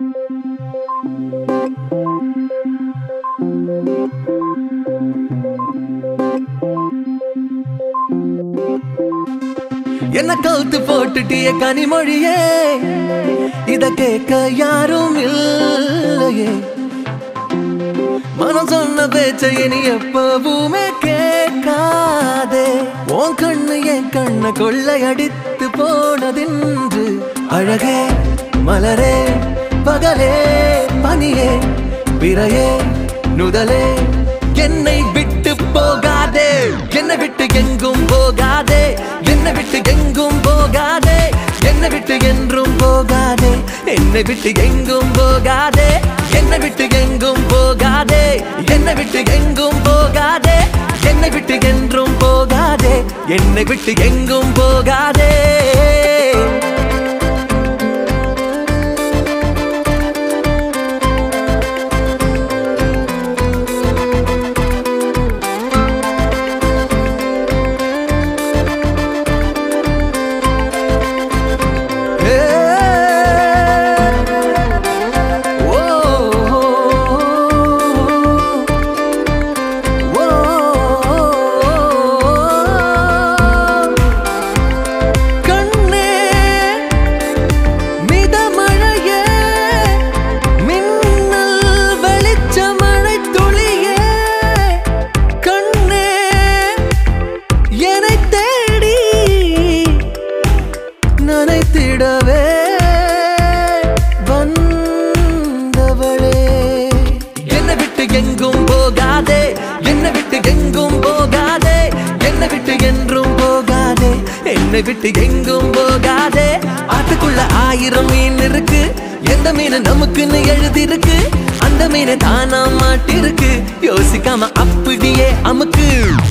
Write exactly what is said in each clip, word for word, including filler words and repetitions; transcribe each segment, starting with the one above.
என்ன கவுத்து போட்டுட்டிய கனிமொழியே, இத கேட்க யாரும் இல்லையே. மனம் சொன்ன பேச்சை இனி எப்பவுமே கேட்காதே. உன் கண்ணு என் கண்ண கொள்ளையடித்து போனதென்று. அழகே மலரே பகலே பனியே பிறையே நுதலே, என்னை விட்டு போகாதே, என்னை விட்டு எங்கும் போகாதே, என்னை விட்டு எங்கும் போகாதே, என்னை விட்டு என்றும் போகாதே, என்னை விட்டு எங்கும் போகாதே, என்னை விட்டு எங்கும் போகாதே, என்னை விட்டு எங்கும் போகாதே, என்னை விட்டு என்றும் போகாதே, என்னை விட்டு எங்கும் போகாதே. என்னை விட்டு எங்கும் போகாதே. ஆட்டுக்குள்ள ஆயிரம் மீன் இருக்கு, எந்த மீன் நமக்குன்னு எழுதிருக்கு, அந்த மீன் தானா மாட்டிருக்கு, யோசிக்காம அப்படியே அமுக்கு.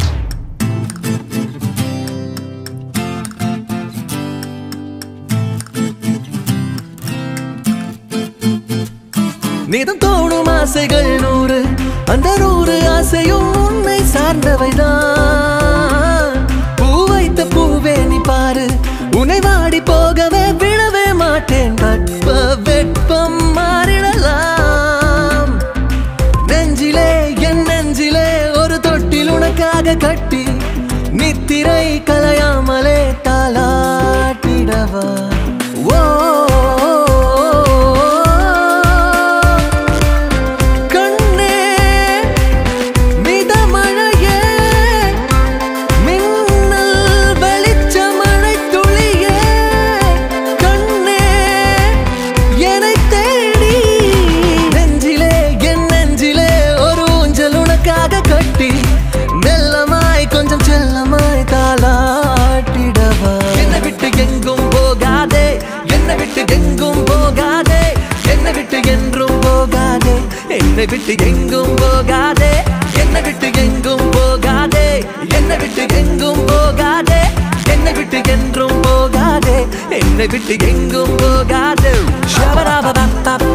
நீதம் தோணும் ஆசைகள் நூறு, அந்த நூறு ஆசையும் உன்னை சார்ந்தவைதான். பூ வைத்த பூவே நீ பாரு, உன்னை வாடி போகவே விடவே மாட்டேன். வெப்ப வெப்பம் மாறிடலாம். நெஞ்சிலே என் நெஞ்சிலே ஒரு தொட்டில் உனக்காக கட்டி, நித்திரை கலையாமலே தாலாட்டிடவா. ஓ என்னை விட்டு எங்கும் போகாதே, என்னை விட்டு எங்கும் போகாதே, என்னை விட்டு எங்கும் போகாதே, என்னை விட்டு என்றும் போகாதே, என்னை விட்டு எங்கும் போகாதே. ஷபராபா